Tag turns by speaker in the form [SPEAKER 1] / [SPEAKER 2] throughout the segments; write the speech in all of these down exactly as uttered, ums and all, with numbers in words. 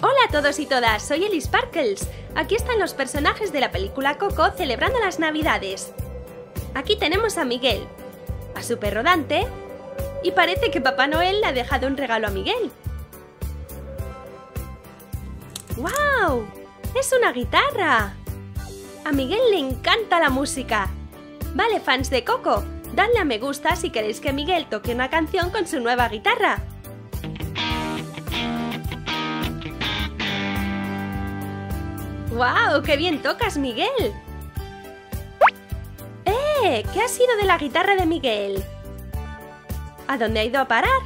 [SPEAKER 1] Hola a todos y todas, soy Ellie Sparkles. Aquí están los personajes de la película Coco celebrando las Navidades. Aquí tenemos a Miguel, a su perro Dante, y parece que Papá Noel le ha dejado un regalo a Miguel. ¡Guau! ¡Es una guitarra! A Miguel le encanta la música. Vale, fans de Coco, dadle a me gusta si queréis que Miguel toque una canción con su nueva guitarra. ¡Guau! ¡Qué bien tocas, Miguel! ¡Eh! ¿Qué ha sido de la guitarra de Miguel? ¿A dónde ha ido a parar?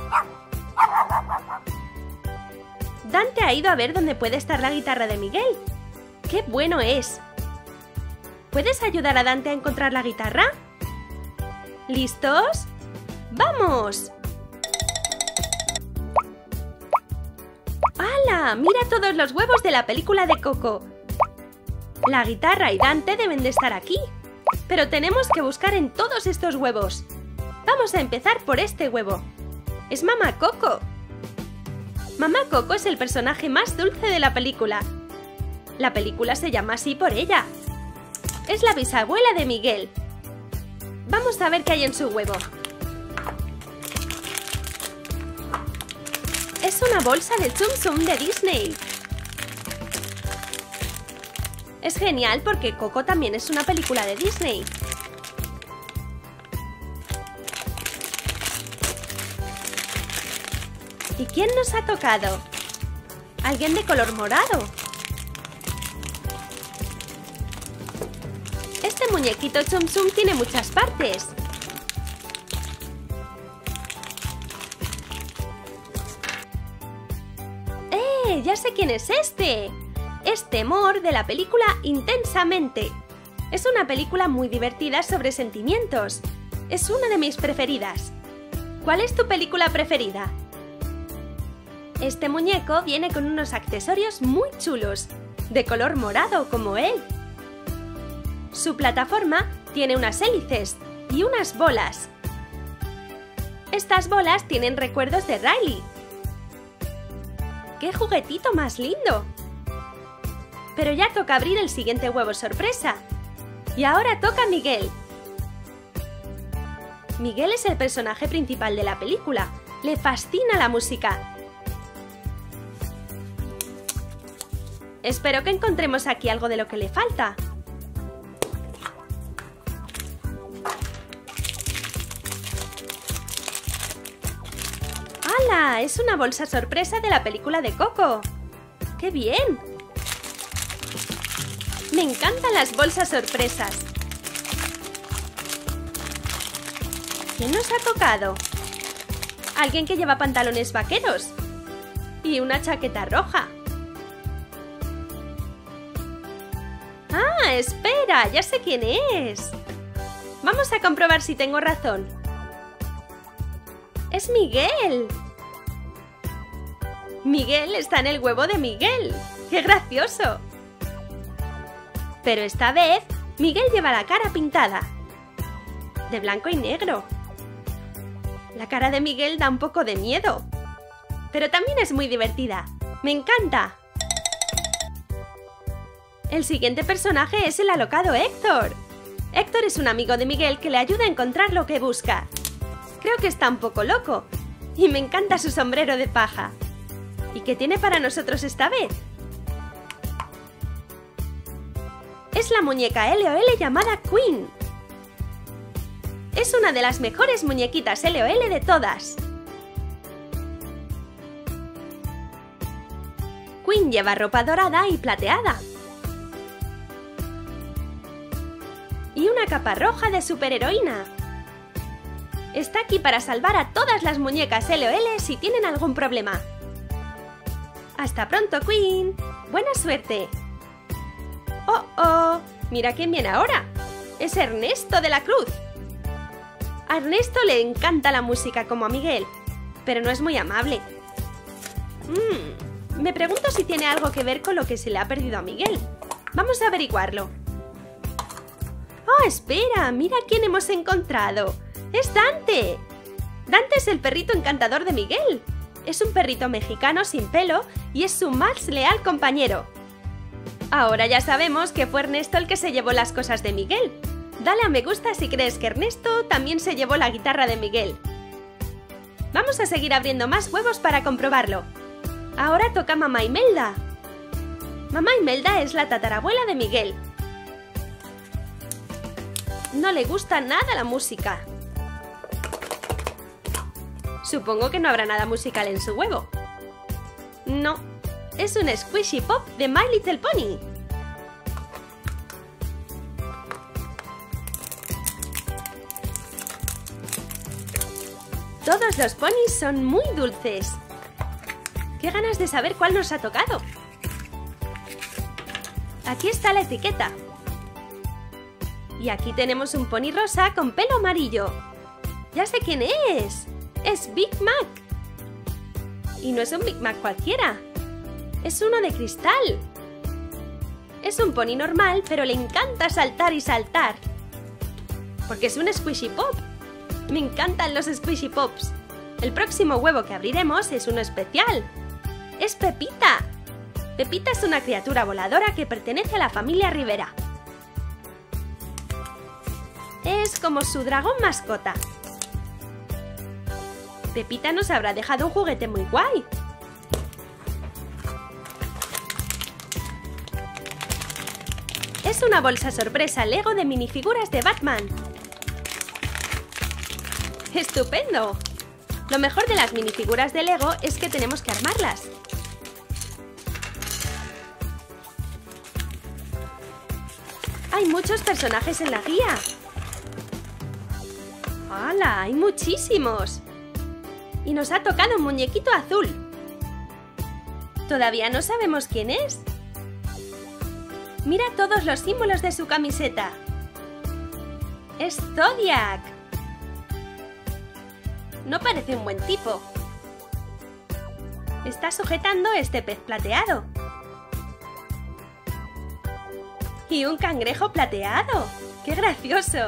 [SPEAKER 1] Dante ha ido a ver dónde puede estar la guitarra de Miguel. ¡Qué bueno es! ¿Puedes ayudar a Dante a encontrar la guitarra? ¿Listos? ¡Vamos! ¡Hala! ¡Mira todos los huevos de la película de Coco! La guitarra y Dante deben de estar aquí. Pero tenemos que buscar en todos estos huevos. Vamos a empezar por este huevo. Es Mamá Coco. Mamá Coco es el personaje más dulce de la película. La película se llama así por ella. Es la bisabuela de Miguel. Vamos a ver qué hay en su huevo. Es una bolsa de Tsum Tsum de Disney. Es genial porque Coco también es una película de Disney. ¿Y quién nos ha tocado? ¿Alguien de color morado? Este muñequito Tsum Tsum tiene muchas partes. ¡Eh! ¡Ya sé quién es este! Es Temor de la película Intensamente. Es una película muy divertida sobre sentimientos. Es una de mis preferidas. ¿Cuál es tu película preferida? Este muñeco viene con unos accesorios muy chulos, de color morado como él. Su plataforma tiene unas hélices y unas bolas. Estas bolas tienen recuerdos de Riley. ¡Qué juguetito más lindo! Pero ya toca abrir el siguiente huevo sorpresa. Y ahora toca Miguel. Miguel es el personaje principal de la película. Le fascina la música. Espero que encontremos aquí algo de lo que le falta. ¡Hala! Es una bolsa sorpresa de la película de Coco. ¡Qué bien! Me encantan las bolsas sorpresas. ¿Quién nos ha tocado? Alguien que lleva pantalones vaqueros y una chaqueta roja. ¡Ah! ¡Espera! ¡Ya sé quién es! Vamos a comprobar si tengo razón. ¡Es Miguel! Miguel está en el huevo de Miguel. ¡Qué gracioso! Pero esta vez, Miguel lleva la cara pintada. De blanco y negro. La cara de Miguel da un poco de miedo. Pero también es muy divertida. ¡Me encanta! El siguiente personaje es el alocado Héctor. Héctor es un amigo de Miguel que le ayuda a encontrar lo que busca. Creo que está un poco loco. Y me encanta su sombrero de paja. ¿Y qué tiene para nosotros esta vez? Es la muñeca L O L llamada Queen. Es una de las mejores muñequitas L O L de todas. Queen lleva ropa dorada y plateada. Y una capa roja de superheroína. Está aquí para salvar a todas las muñecas L O L si tienen algún problema. ¡Hasta pronto, Queen! ¡Buena suerte! ¡Oh, oh! ¡Mira quién viene ahora! ¡Es Ernesto de la Cruz! A Ernesto le encanta la música como a Miguel, pero no es muy amable. Mm, me pregunto si tiene algo que ver con lo que se le ha perdido a Miguel. Vamos a averiguarlo. ¡Oh, espera! ¡Mira quién hemos encontrado! ¡Es Dante! Dante es el perrito encantador de Miguel. Es un perrito mexicano sin pelo y es su más leal compañero. Ahora ya sabemos que fue Ernesto el que se llevó las cosas de Miguel. Dale a me gusta si crees que Ernesto también se llevó la guitarra de Miguel. Vamos a seguir abriendo más huevos para comprobarlo. Ahora toca Mamá Imelda. Mamá Imelda es la tatarabuela de Miguel. No le gusta nada la música. Supongo que no habrá nada musical en su huevo. No, es un Squishy Pop de My Little Pony. Todos los ponis son muy dulces. ¡Qué ganas de saber cuál nos ha tocado! Aquí está la etiqueta. Y aquí tenemos un pony rosa con pelo amarillo. ¡Ya sé quién es! ¡Es Big Mac! Y no es un Big Mac cualquiera. Es uno de cristal. Es un pony normal, pero le encanta saltar y saltar. Porque es un Squishy Pop. Me encantan los Squishy Pops. El próximo huevo que abriremos es uno especial. ¡Es Pepita! Pepita es una criatura voladora que pertenece a la familia Rivera. Es como su dragón mascota. Pepita nos habrá dejado un juguete muy guay. Es una bolsa sorpresa Lego de minifiguras de Batman. ¡Estupendo! Lo mejor de las minifiguras de Lego es que tenemos que armarlas. Hay muchos personajes en la guía. ¡Hala! ¡Hay muchísimos! Y nos ha tocado un muñequito azul. Todavía no sabemos quién es. Mira todos los símbolos de su camiseta. ¡Es Zodiac! No parece un buen tipo. Está sujetando este pez plateado. ¡Y un cangrejo plateado! ¡Qué gracioso!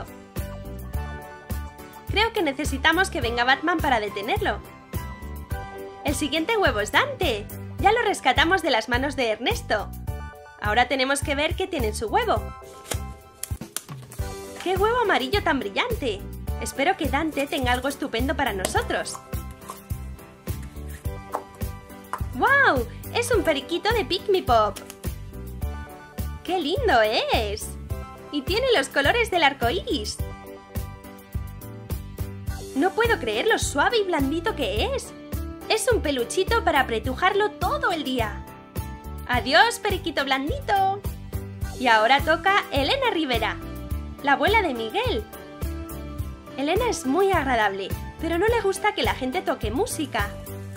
[SPEAKER 1] Creo que necesitamos que venga Batman para detenerlo. El siguiente huevo es Dante. Ya lo rescatamos de las manos de Ernesto. Ahora tenemos que ver qué tiene en su huevo. ¡Qué huevo amarillo tan brillante! Espero que Dante tenga algo estupendo para nosotros. ¡Wow! Es un periquito de Pick Me Pop. ¡Qué lindo es! Y tiene los colores del arco iris. No puedo creer lo suave y blandito que es. Es un peluchito para apretujarlo todo el día. ¡Adiós, periquito blandito! Y ahora toca Elena Rivera, la abuela de Miguel. Elena es muy agradable, pero no le gusta que la gente toque música.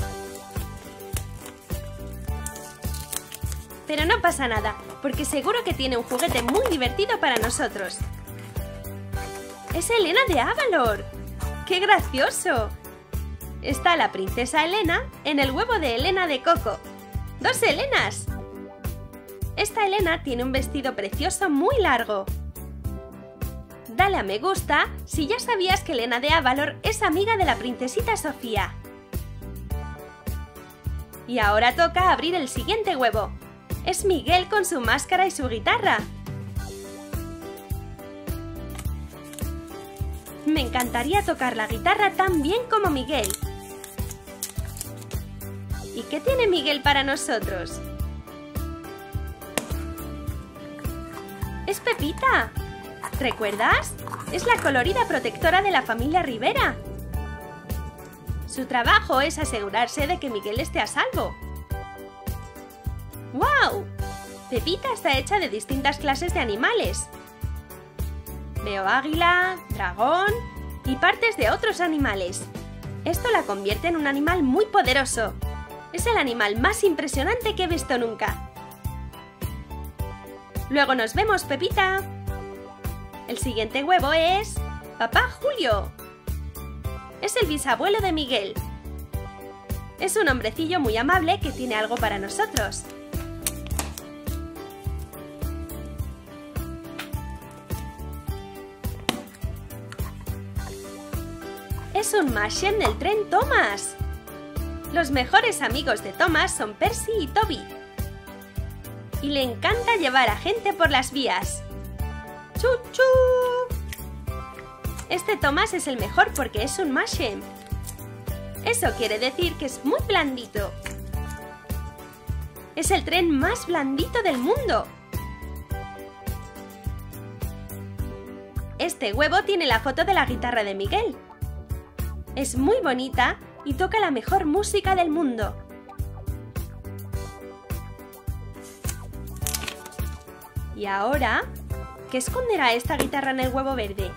[SPEAKER 1] Pero no pasa nada, porque seguro que tiene un juguete muy divertido para nosotros. ¡Es Elena de Avalor! ¡Qué gracioso! Está la princesa Elena en el huevo de Elena de Coco. ¡Dos Elenas! Esta Elena tiene un vestido precioso muy largo. Dale a me gusta si ya sabías que Elena de Avalor es amiga de la princesita Sofía. Y ahora toca abrir el siguiente huevo. Es Miguel con su máscara y su guitarra. Me encantaría tocar la guitarra tan bien como Miguel. ¿Y qué tiene Miguel para nosotros? ¡Es Pepita! ¿Recuerdas? Es la colorida protectora de la familia Rivera. Su trabajo es asegurarse de que Miguel esté a salvo. ¡Wow! Pepita está hecha de distintas clases de animales. Veo águila, dragón y partes de otros animales. Esto la convierte en un animal muy poderoso. Es el animal más impresionante que he visto nunca. Luego nos vemos, Pepita. El siguiente huevo es Papá Julio. Es el bisabuelo de Miguel. Es un hombrecillo muy amable que tiene algo para nosotros. Es un Mashem del tren Thomas. Los mejores amigos de Thomas son Percy y Toby. Y le encanta llevar a gente por las vías. ¡Chu, chu! Este Thomas es el mejor porque es un Mashem. Eso quiere decir que es muy blandito. Es el tren más blandito del mundo. Este huevo tiene la foto de la guitarra de Miguel. Es muy bonita y toca la mejor música del mundo. Y ahora, ¿qué esconderá esta guitarra en el huevo verde?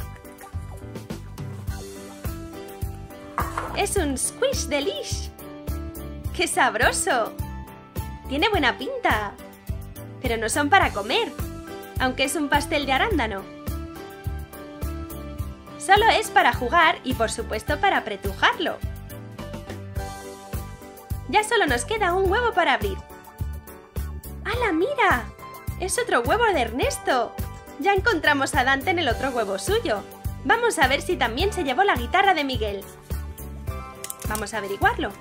[SPEAKER 1] ¡Es un squish delish! ¡Qué sabroso! Tiene buena pinta. Pero no son para comer, aunque es un pastel de arándano. Solo es para jugar y por supuesto para apretujarlo. Ya solo nos queda un huevo para abrir. ¡Hala, mira! ¡Es otro huevo de Ernesto! Ya encontramos a Dante en el otro huevo suyo. Vamos a ver si también se llevó la guitarra de Miguel. Vamos a averiguarlo.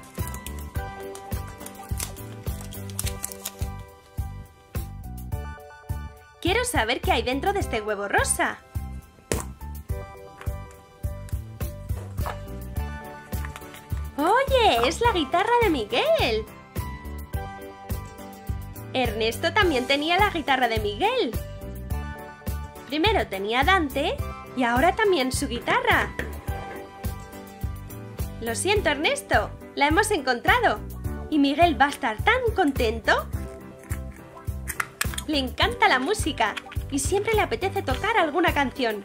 [SPEAKER 1] Quiero saber qué hay dentro de este huevo rosa. ¡Oye! ¡Es la guitarra de Miguel! Ernesto también tenía la guitarra de Miguel. Primero tenía Dante y ahora también su guitarra. Lo siento, Ernesto, la hemos encontrado. ¿Y Miguel va a estar tan contento? Le encanta la música y siempre le apetece tocar alguna canción.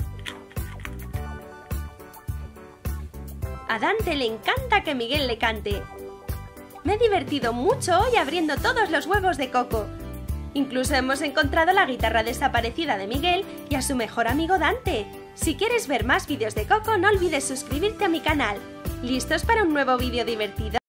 [SPEAKER 1] A Dante le encanta que Miguel le cante. Me he divertido mucho hoy abriendo todos los huevos de Coco. Incluso hemos encontrado la guitarra desaparecida de Miguel y a su mejor amigo Dante. Si quieres ver más vídeos de Coco, no olvides suscribirte a mi canal. ¿Listos para un nuevo vídeo divertido?